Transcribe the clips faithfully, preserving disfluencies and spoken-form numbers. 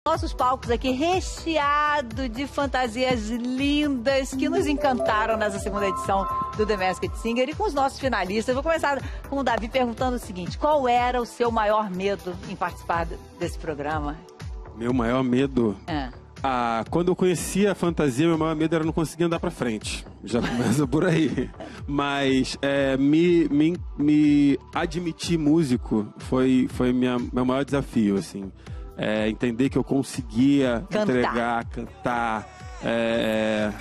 Nossos palcos aqui recheado de fantasias lindas que nos encantaram nessa segunda edição do The Masked Singer e com os nossos finalistas. Vou começar com o Davi perguntando o seguinte: qual era o seu maior medo em participar desse programa? Meu maior medo? É. Ah, quando eu conhecia a fantasia, meu maior medo era não conseguir andar pra frente. Já começa por aí. Mas é, me, me, me admitir músico foi, foi minha, meu maior desafio, assim. É, entender que eu conseguia cantar. entregar, cantar. É,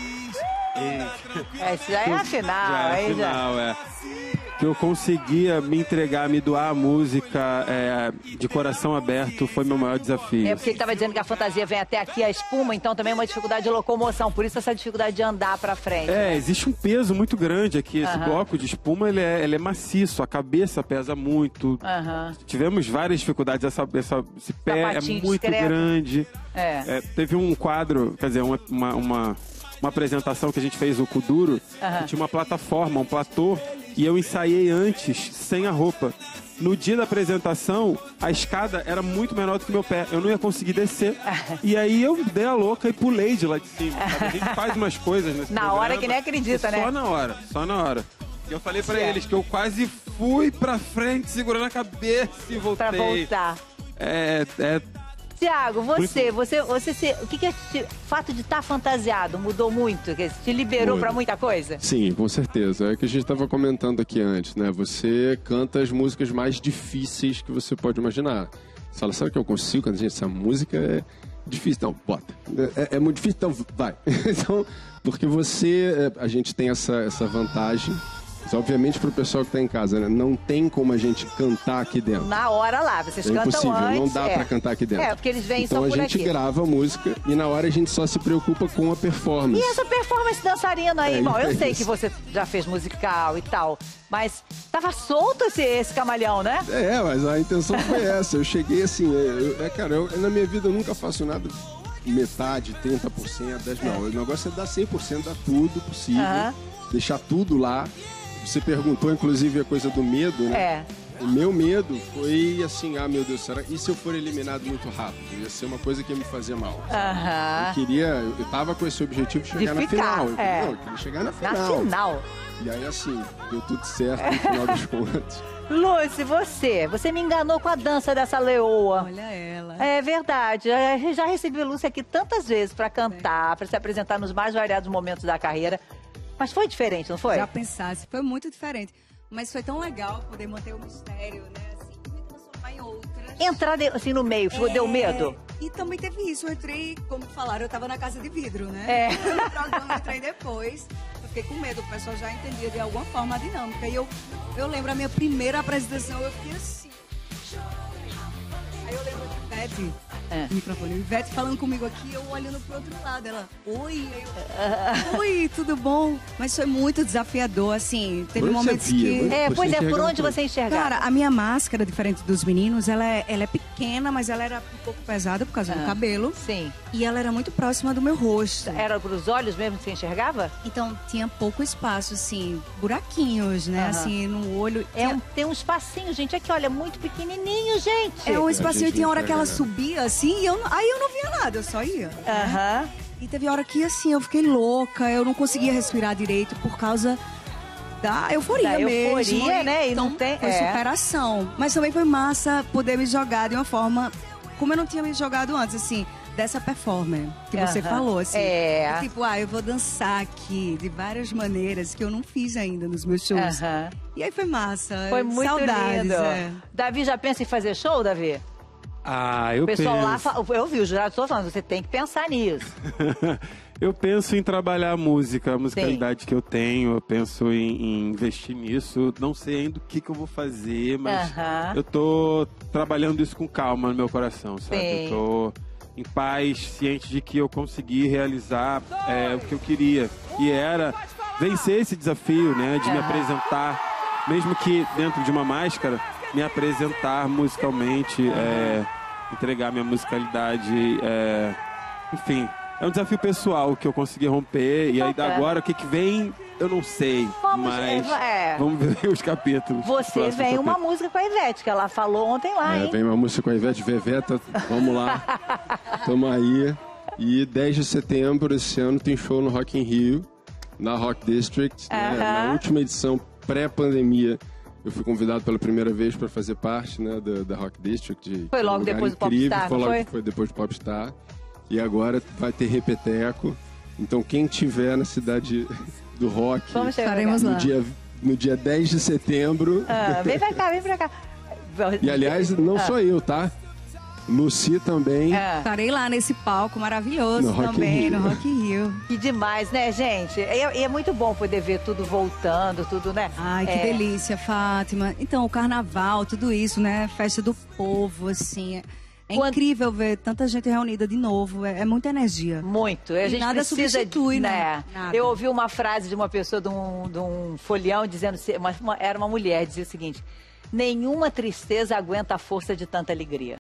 é, isso já é a final, já é a aí final, já. é. Que eu conseguia me entregar, me doar a música é, de coração aberto foi meu maior desafio. É porque ele estava dizendo que a fantasia vem até aqui, a espuma, então também é uma dificuldade de locomoção, por isso essa dificuldade de andar pra frente. É, né? existe um peso muito grande aqui. Esse Uhum. bloco de espuma, ele é, ele é maciço, a cabeça pesa muito. Uhum. Tivemos várias dificuldades, essa, essa, esse pé é muito discreto. grande. É. É, teve um quadro, quer dizer, uma, uma, uma, uma apresentação que a gente fez, o Kuduro, Uhum. que tinha uma plataforma, um platô, e eu ensaiei antes, sem a roupa. No dia da apresentação, a escada era muito menor do que meu pé. Eu não ia conseguir descer. E aí eu dei a louca e pulei de lá de cima. Sabe? A gente faz umas coisas nesse Na programa, hora que nem acredita, né? Só na hora, só na hora. E eu falei pra Certo. eles que eu quase fui pra frente, segurando a cabeça e voltei. Pra voltar. É... é Tiago, você, Muito... você, você, você, o que que é o fato de estar fantasiado mudou muito? Que te liberou Muda. pra muita coisa? Sim, com certeza. É o que a gente estava comentando aqui antes, né? Você canta as músicas mais difíceis que você pode imaginar. Você fala, sabe que eu consigo cantar? Gente, essa música é difícil. Então, bota. É, é muito difícil, então vai. Então, porque você... A gente tem essa, essa vantagem... Mas, obviamente, para o pessoal que está em casa, né? Não tem como a gente cantar aqui dentro. Na hora lá, vocês é cantam impossível, antes. não dá é. para cantar aqui dentro. É, porque eles vêm então só por a gente aqui. grava a música e na hora a gente só se preocupa com a performance. E essa performance dançarina aí? É, Bom, eu é sei isso. que você já fez musical e tal, mas tava solto esse, esse camaleão, né? É, mas a intenção foi essa. Eu cheguei assim, eu, é, cara, eu, na minha vida eu nunca faço nada metade, trinta por cento, dez por cento. Não, o negócio é dar cem por cento, dar tudo possível, Aham. deixar tudo lá. Você perguntou, inclusive, a coisa do medo, né? É. O meu medo foi assim, ah, meu Deus, será? E se eu for eliminado muito rápido? Ia ser uma coisa que ia me fazer mal. Aham. Eu queria, eu tava com esse objetivo de chegar De na ficar, final. Eu, é. não, eu queria chegar na Na final. final. E aí, assim, deu tudo certo no final dos contos. Lúcia, você, você me enganou com a dança dessa leoa. Olha ela. É verdade, eu já recebi a Lúcia aqui tantas vezes pra cantar, pra se apresentar nos mais variados momentos da carreira. Mas foi diferente, não foi? Já pensasse, foi muito diferente. Mas foi tão legal poder manter o mistério, né? Assim, me transformar em outras. Entrar de- assim no meio, ficou, deu medo? E também teve isso. Eu entrei, como falaram, eu tava na casa de vidro, né? É. No programa eu entrei depois. Eu fiquei com medo, o pessoal já entendia de alguma forma a dinâmica. E eu, eu lembro a minha primeira apresentação, eu fiquei assim. Aí eu lembro de Ivete, É. o microfone, Ivete falando comigo aqui, eu olhando pro outro lado, ela, oi, aí eu, oi, tudo bom? Mas foi muito desafiador, assim, teve Por onde momentos você via? que... É, Você pois é, por enxergava onde tudo. você enxergava? Cara, a minha máscara, diferente dos meninos, ela é, ela é pequena, mas ela era um pouco pesada por causa Ah. do cabelo. Sim. E ela era muito próxima do meu rosto. Era pros olhos mesmo que você enxergava? Então tinha pouco espaço, assim, buraquinhos, né? Aham. Assim, no olho. É Tinha- um, tem um espacinho, gente, aqui, olha, muito pequenininho, gente. É um A espacinho, gente tinha não hora que ela enxerga nada. subia assim, e eu, não- aí eu não via nada, eu só ia. né? Aham. E teve hora que assim, eu fiquei louca, eu não conseguia respirar direito por causa da euforia Da mesmo. euforia, né? E então, não tem- foi é. superação. Mas também foi massa poder me jogar de uma forma como eu não tinha me jogado antes, assim, dessa performance que você Aham. falou, assim. É. Tipo, ah, eu vou dançar aqui de várias maneiras que eu não fiz ainda nos meus shows. Aham. E aí foi massa. Foi muito Saudades, lindo. é. Davi já pensa em fazer show, Davi? Ah, eu O pessoal penso... lá, fa- eu vi, o jurado todo falando, você tem que pensar nisso. Eu penso em trabalhar a música, a musicalidade que eu tenho, eu penso em, em investir nisso. Não sei ainda o que, que eu vou fazer, mas Aham. eu tô trabalhando isso com calma no meu coração, sabe? Sim. Eu tô em paz, ciente de que eu consegui realizar é, o que eu queria, que era vencer esse desafio, né? De me Aham. apresentar, mesmo que dentro de uma máscara, me apresentar musicalmente, é, entregar minha musicalidade, é, enfim... é um desafio pessoal que eu consegui romper. E aí agora o que, que vem, eu não sei. Vamos, mas é. vamos ver os capítulos. Você vem uma música com a Ivete, que ela falou ontem lá, É, hein? vem uma música com a Ivete Veveta, vamos lá. Tamo aí. E dez de setembro esse ano tem show no Rock in Rio, na Rock District. Né? Aham. Na última edição pré-pandemia, eu fui convidado pela primeira vez para fazer parte, né, da, da Rock District. Foi logo um lugar depois do incrível, Popstar, foi não logo foi? Foi depois do Popstar. E agora vai ter repeteco. Então quem tiver na cidade do rock, Vamos chegar. Estaremos no lá. dia, no dia dez de setembro... Ah, vem pra cá, vem pra cá. E aliás, não sou eu, tá? Lucy também. Ah, Estarei lá nesse palco maravilhoso No Rock in também, Rio. no Rock in Rio. que demais, né, gente? E é, é muito bom poder ver tudo voltando, tudo, né? Ai, que É, delícia, Fátima. Então, o carnaval, tudo isso, né? Festa do povo, assim. É Quando- incrível ver tanta gente reunida de novo. É, é muita energia. Muito. A E gente nada precisa, substitui, né? Nada. Eu ouvi uma frase de uma pessoa, de um, de um folião, dizendo, uma- uma- era uma mulher, dizia o seguinte: nenhuma tristeza aguenta a força de tanta alegria.